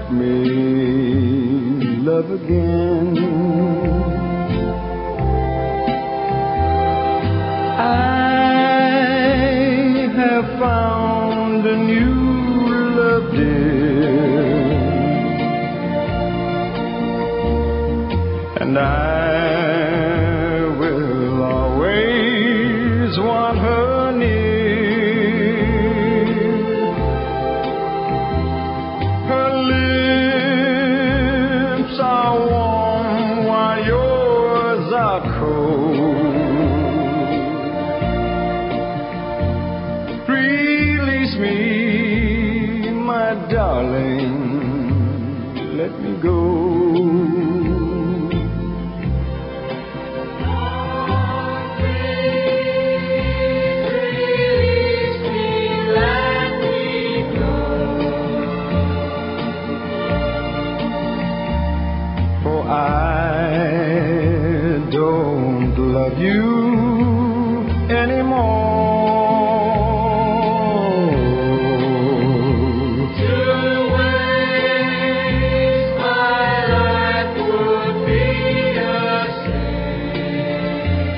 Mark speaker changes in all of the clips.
Speaker 1: let me love again. I have found a new love, dear, and I will always want her near. Her lips are warm while yours are cold. Release me, my darling, let me go. I don't love you anymore. To waste my life would be a sin.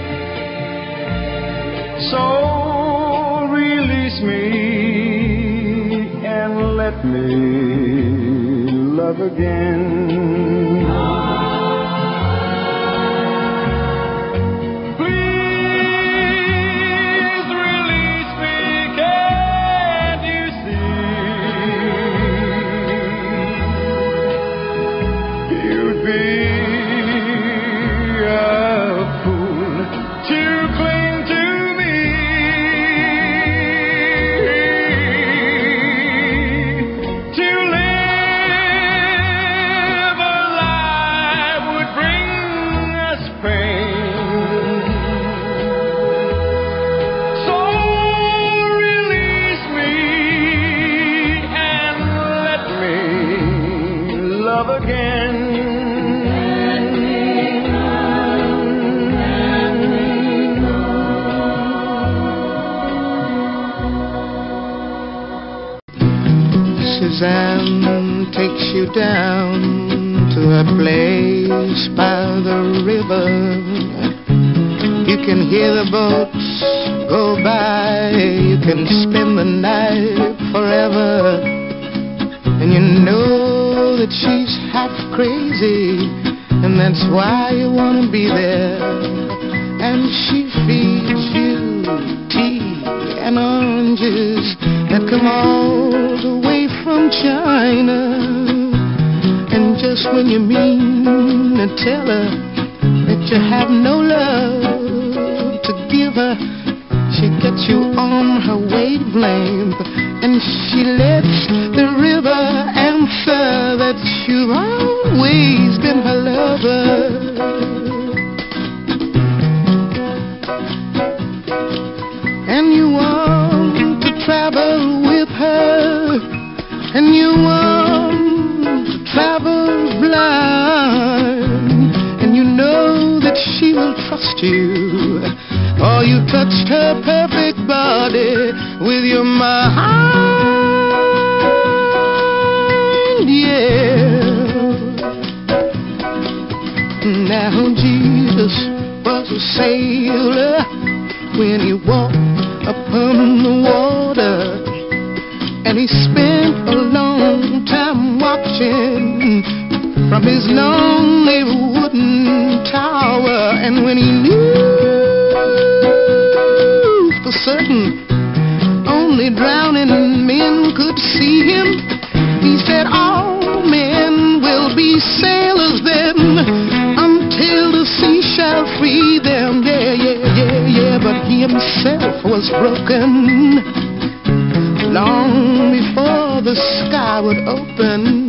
Speaker 1: So release me and let me love again.
Speaker 2: Suzanne takes you down to a place by the river. You can hear the boats go by. You can spend the night forever. And you know that she's half crazy, and that's why you want to be there. And she feeds you tea and oranges that come all the way from China. And just when you mean to tell her that you have no love to give her, she gets you on her wavelength, and she lets the river answer that you've always been her lover. And you want to travel with her, and you want to travel blind, and you know that she will trust you, or you touched her perfect body with your mind, yeah. Now Jesus was a sailor when he walked upon the water, and he spent a long time watching from his lonely wooden tower. And when he knew for certain only drowning men could see him, he said all men will be sailors then, until the sea shall free them. Yeah, yeah, yeah, yeah. But he himself was broken long before the sky would open.